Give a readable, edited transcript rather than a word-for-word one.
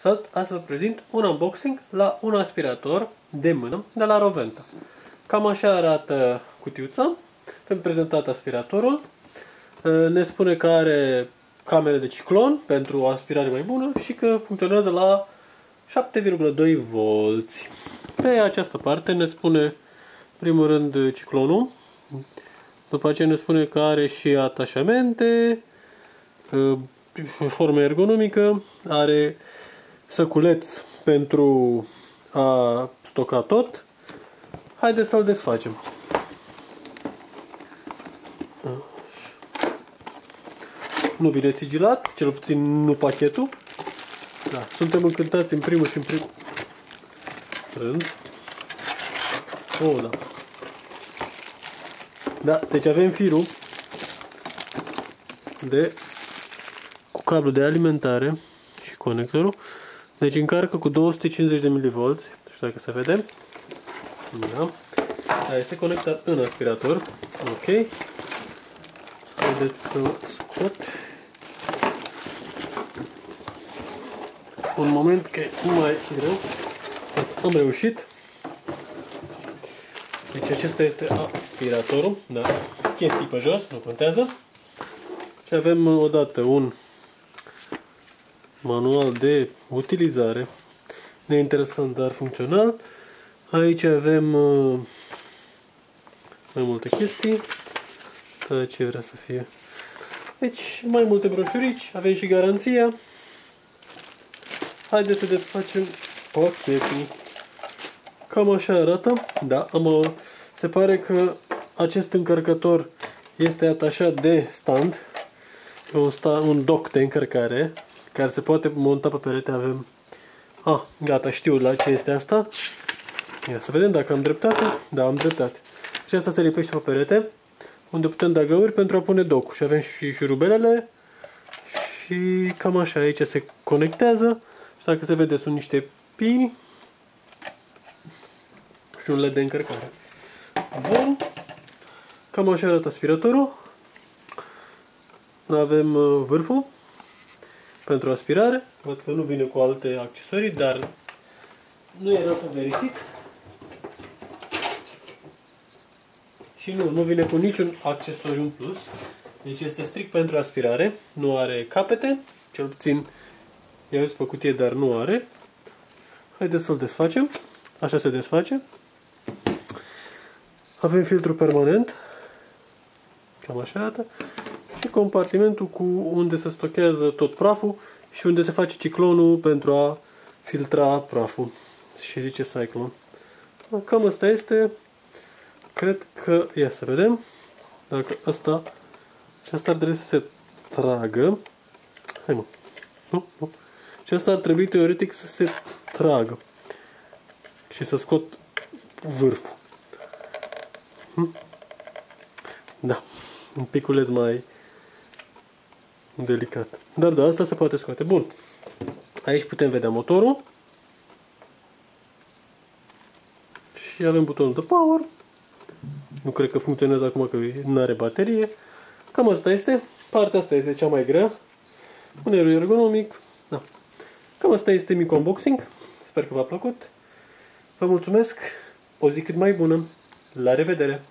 Salut, astăzi vă prezint un unboxing la un aspirator de mână de la Roventa. Cam așa arată cutiuța. Am prezentat aspiratorul. Ne spune că are camere de ciclon pentru o aspirare mai bună și că funcționează la 7,2 volți. Pe această parte ne spune, în primul rând, ciclonul. După aceea ne spune că are și atașamente, formă ergonomică, are săculeț pentru a stoca tot. Haideți să-l desfacem. Nu vine sigilat, cel puțin nu pachetul. Da, suntem încântați în primul și în primul rând. Oh, da. Da, deci avem firul cu cablu de alimentare și conectorul. Deci încarcă cu 250 de mV. Nu știu dacă se vede. Da. Da, este conectat în aspirator. Ok. Haideți să scot. Un moment că e mai greu. Am reușit. Deci acesta este aspiratorul. Da. Chestii pe jos, nu contează. Și avem odată un manual de utilizare. Neinteresant, dar funcțional. Aici avem mai multe chestii. Tot ce vrea să fie. Deci mai multe broșurici. Avem și garanția. Haideți să desfacem pachetul. Cam așa arată. Da, se pare că acest încărcător este atașat de stand. Un dock de încărcare care se poate monta pe perete. Avem... gata, știu la ce este asta. Ia să vedem dacă am dreptate. Da, am dreptate. Și asta se lipește pe perete, unde putem da găuri pentru a pune dock-ul. Și avem și șurubelele. Și cam așa, aici se conectează. Și dacă se vede, sunt niște pini și un LED de încărcare. Bun. Cam așa arată aspiratorul. Avem vârful pentru aspirare. Văd că nu vine cu alte accesorii, dar nu e rău să verific. Și nu vine cu niciun accesoriu în plus. Deci este strict pentru aspirare. Nu are capete. Cel puțin i-am zis pe cutie, dar nu are. Haideți să-l desfacem. Așa se desface. Avem filtru permanent. Cam așa arată. Și compartimentul cu unde se stochează tot praful și unde se face ciclonul pentru a filtra praful. Și zice Cyclone. Cam asta este. Cred că... Ia să vedem. Dacă asta... Și asta ar trebui să se tragă. Hai mă. Nu. Și asta ar trebui teoretic să se tragă. Și să scot vârful. Da. Un piculeț mai delicat. Dar da, asta se poate scoate. Bun. Aici putem vedea motorul. Și avem butonul de power. Nu cred că funcționează acum că nu are baterie. Cam asta este. Partea asta este cea mai grea. Un ergonomic. Da. Cam asta este mic unboxing. Sper că v-a plăcut. Vă mulțumesc. O zi cât mai bună. La revedere!